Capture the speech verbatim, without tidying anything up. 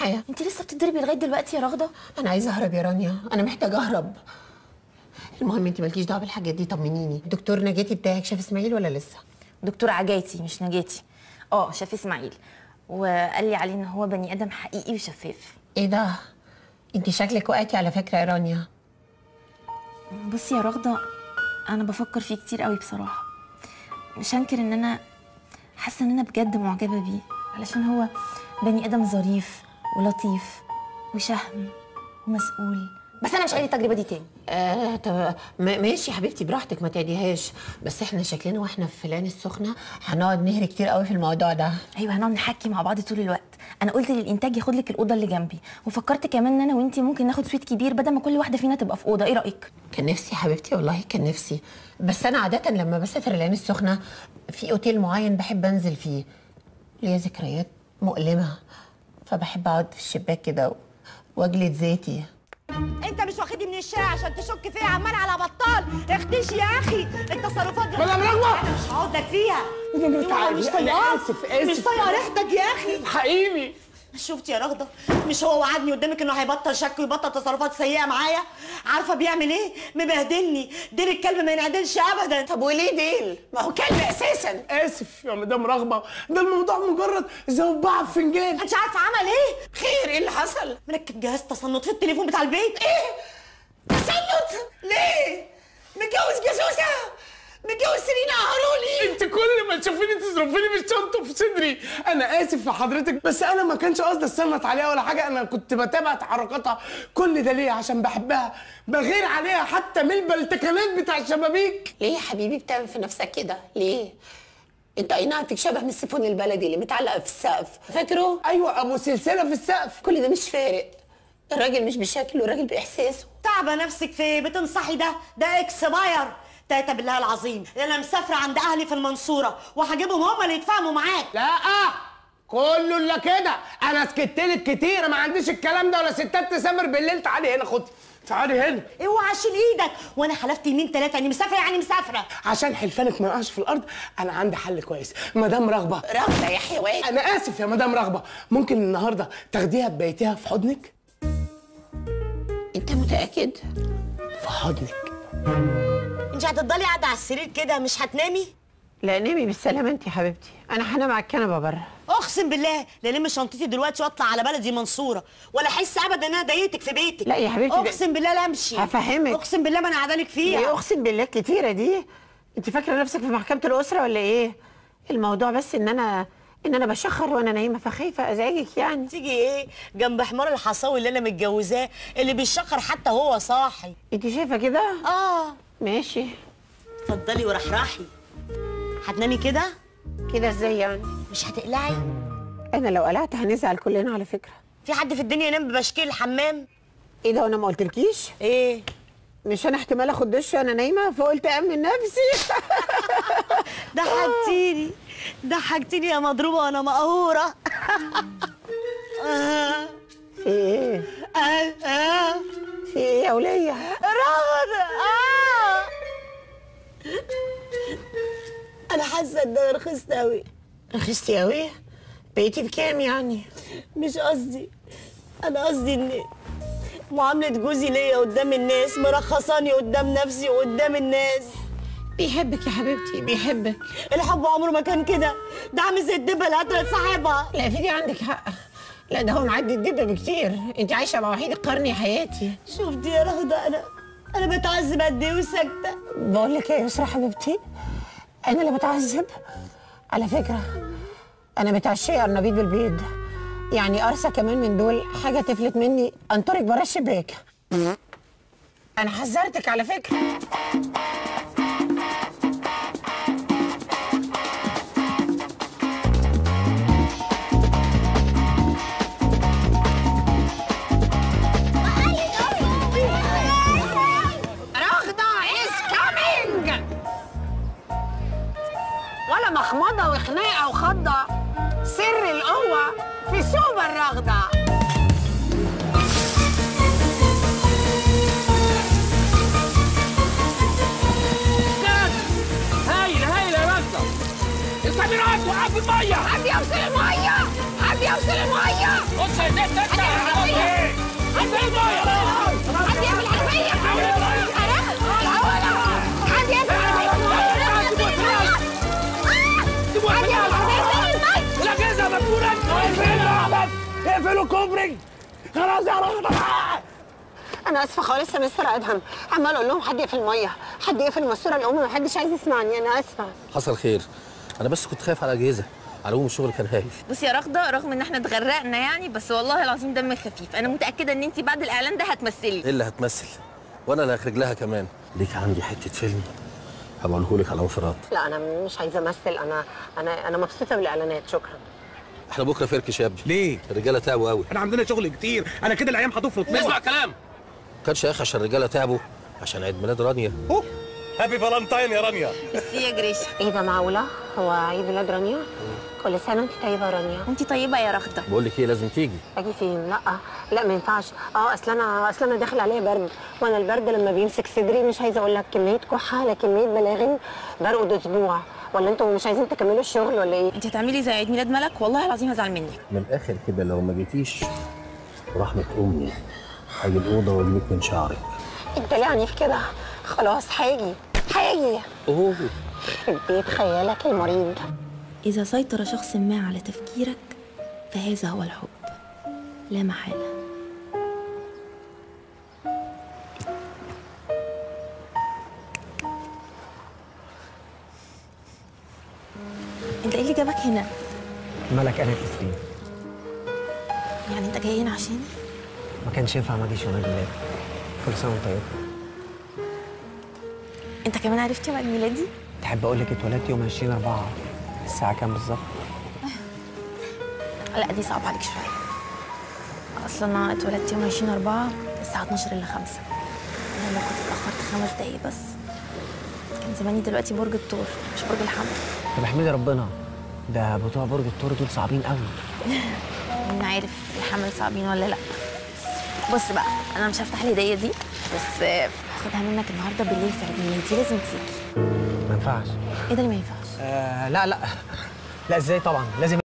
الحياه. انت لسه بتضربي لغايه دلوقتي يا رغده؟ انا عايزه اهرب يا رانيا، انا محتاجه اهرب. المهم انت مالكيش دعوه بالحاجات دي، طمنيني. دكتور نجاتي بتاعك شاف اسماعيل ولا لسه؟ دكتور عجاتي مش نجاتي. اه شاف اسماعيل وقال لي عليه ان هو بني ادم حقيقي وشفاف. ايه ده؟ انت شكلك وقعتي على فكره يا رانيا. بصي يا رغده، انا بفكر فيه كتير قوي بصراحه. مش هنكر ان انا حاسه ان انا بجد معجبه بيه، علشان هو بني ادم ظريف ولطيف وشهم ومسؤول. بس انا مش عايزه التجربه دي تاني. آه طب ماشي يا حبيبتي براحتك، ما تعديهاش. بس احنا شكلنا واحنا في العين السخنه هنقعد نهري كتير قوي في الموضوع ده. ايوه هنقعد نحكي مع بعض طول الوقت. انا قلت للانتاج ياخد لك الاوضه اللي جنبي، وفكرت كمان ان انا وانتي ممكن ناخد سويت كبير بدل ما كل واحده فينا تبقى في اوضه. ايه رايك؟ كان نفسي يا حبيبتي والله كان نفسي، بس انا عاده لما بسافر العين السخنه في اوتيل معين بحب انزل فيه، ليا ذكريات مؤلمه، فبحب اقعد في الشباك كده واجلد ذاتي. انت مش واخدني من الشارع عشان تشك فيا عمال على بطال. اختشي يا اخي، التصرفات دي مدام رغوة انا مش هقعد لك فيها. مش مش طايقاك، اسف اسف مش طايقه ريحتك يا اخي. حقيقي. شفتي يا رغده، مش هو وعدني قدامك انه هيبطل شك ويبطل تصرفات سيئه معايا؟ عارفه بيعمل ايه؟ مبهدلني. ديل الكلب ما ينعدلش ابدا. طب وليه ديل؟ ما هو كلب اساسا. اسف يا مدام رغبه، ده الموضوع مجرد زوبعه في فنجان. انت عارفه عمل ايه؟ خير، ايه اللي حصل؟ مركب جهاز تصنت في التليفون بتاع البيت. ايه؟ تصنت؟ ليه؟ متجوز جاسوسه؟ متجوز سيرينا هارولي؟ انت كل ما تشوفيني تصرفيني بالشنطه في صدري. انا اسف يا حضرتك، بس انا ما كانش قصدي استنط عليها ولا حاجه، انا كنت بتابع تحركاتها. كل ده ليه؟ عشان بحبها، بغير عليها حتى من البلتكنات بتاع الشبابيك. ليه يا حبيبي بتعمل في نفسك كده؟ ليه؟ انت اي نعم فيك شبه من السيفون البلدي اللي متعلقه في السقف، فاكره؟ ايوه ابو سلسله في السقف. كل ده مش فارق، الراجل مش بشكله، الراجل باحساسه. تعبه نفسك في بتنصحي ده ده اكسباير. تاتا بالله العظيم انا مسافره عند اهلي في المنصوره وهجيبهم هم اللي يتفاهموا معاك. لا كله الا كده، انا سكت لك كتير، ما عنديش الكلام ده. ولا ستات تسافر بالليل. تعالي هنا خدي، تعالي هنا. اوعى عشان ايدك، وانا حلفت يمين ثلاثه اني مسافره يعني مسافره. عشان حلفانك ما يقعش في الارض، انا عندي حل كويس. مدام رغبه. رغبه يا حيوان. انا اسف يا مدام رغبه، ممكن النهارده تاخديها تبيتيها في حضنك؟ انت متاكد؟ في حضنك. انت هتفضلي قاعده على السرير كده مش هتنامي؟ لا نامي بالسلامه انت يا حبيبتي، انا هنام على الكنبه بره. اقسم بالله لا الم شنطتي دلوقتي واطلع على بلدي منصوره، ولا احس ابدا ان انا ضايقتك في بيتك. لا يا حبيبتي، اقسم بالله لا امشي. هفهمك. اقسم بالله ما انا قاعده لك فيها. ايه اقسم بالله الكتيره دي؟ انت فاكره نفسك في محكمه الاسره ولا ايه؟ الموضوع بس ان انا ان انا بشخر وانا نايمه، فخايفه ازعجك يعني. تيجي ايه جنب حمار الحصاوي اللي انا متجوزاه اللي بيشخر حتى هو صاحي؟ انت شايفه كده؟ اه ماشي. اتفضلي ورحرحي. هتنامي كده؟ كده ازاي يعني؟ مش هتقلعي؟ انا لو قلعت هنزعل كلنا على فكره. في حد في الدنيا ينام ببشكيل الحمام؟ ايه ده وانا ما قلتلكيش؟ ايه؟ مش انا احتمال اخد دش وانا نايمه فقلت امن نفسي. ضحكتيني ضحكتيني يا مضروبه وانا مقهوره. في ايه؟ اه اه في ايه يا وليه؟ رغده. اه انا حاسه ان انا رخصت قوي. رخصتي قوي؟ بقيتي بكام يعني؟ مش قصدي، انا قصدي ان معامله جوزي ليا قدام الناس مرخصاني قدام نفسي وقدام الناس. بيحبك يا حبيبتي، بيحبك. الحب عمره ما كان كده، ده عامل زي الدبه اللي قتلت صاحبها. لا في دي عندك حق، لا ده هو معدي الدبه بكتير. انت عايشه مع وحيد القرن يا حياتي. شفتي يا رغده انا انا بتعذب قد ايه وساكته. بقول لك ايه يا يسرا حبيبتي، انا اللي بتعذب على فكره. انا متعشيه ارنبيط بالبيض، يعني قرصه كمان من دول حاجه تفلت مني انطرك بره الشباك. انا حذرتك على فكره. ولا مخمضة وخناقة وخضة، سر القوة في سوبر رغدة. يا زفت انت عندي ايه عندي ايه في العربيه عندي ايه في العربيه الاجهزه مجنونه اقفلوا اقفلوا كوبري خلاص يا رغده. انا اسفه خالص يا مستر ادهم، عمال اقول لهم حد يقفل الميه، حد يقفل الماسوره الام، ما حدش عايز يسمعني. انا اسفه. حصل خير، انا بس كنت خايف على الاجهزه، على العموم الشغل كان هايل. بصي يا رغده، رغم ان احنا اتغرقنا يعني، بس والله العظيم دمك خفيف. انا متاكده ان انت بعد الاعلان ده هتمثلي. ايه اللي هتمثل؟ وانا اللي هخرج لها كمان. ليك عندي حته فيلم هبقوله لك على انفراد. لا انا مش عايزه امثل، انا انا انا مبسوطه بالاعلانات، شكرا. احنا بكره فركش يا ابني. ليه؟ الرجاله تعبوا قوي. احنا عندنا شغل كتير، انا كده الايام هتفرط. اسمع كلام. ما كانش يا اخي عشان الرجاله تعبوا، عشان عيد ميلاد رانيا. اوه هابي فالنتاين يا رانيا. ميرسي يا جريشه. ايه ده معقوله؟ هو عيد ميلاد رانيا؟ كل سنه وانت طيبه يا رانيا. وانت طيبه يا رغده. بقول لك ايه، لازم تيجي. اجي فين؟ لا لا ما ينفعش. اه اصل انا اصل انا داخل عليا برد، وانا البرد لما بيمسك صدري مش عايزه اقول لك كميه كحه على كميه بلاغم، برقد اسبوع. ولا انتوا مش عايزين تكملوا الشغل ولا ايه؟ انت هتعملي زي عيد ميلاد ملك، والله العظيم هزعل منك. من الاخر كده لو ما جيتيش ورحمه امي هاجي الاوضه واجيبك من شعرك. انت ليه عنيف كده؟ خلاص هاجي هاجي. اوه يخرب بيت خيالك المريض. إذا سيطر شخص ما على تفكيرك فهذا هو الحب لا محالة. انت ايه اللي جابك هنا؟ ملك قالت تسليم. يعني انت جاي هنا عشاني؟ ما كانش ينفع ما اجيش يوم عيد ميلادي. كل سنه وانت طيب. انت كمان عرفت يوم عيد ميلادي؟ تحب اقول لك اتولدت يوم عشرين أربعة الساعه كام بالظبط؟ لا دي صعب عليك شويه. اصلا انا اتولدت يوم عشرين أربعة الساعه اتناشر الا خمسة. انا لو كنت اتاخرت خمس دقايق بس كان زماني دلوقتي برج الثور مش برج الحمل. طب احمدي ربنا، ده بتوع برج الثور دول صعبين قوي. مين عارف الحمل صعبين ولا لا. بص بقى، انا مش هفتح الهديه دي، بس هاخدها منك النهارده بالليل في عيد ميلادي، لازم تيجي. ما ينفعش. ايه ده اللي ما ينفعش؟ آه لا لا لا ازاي طبعا لازم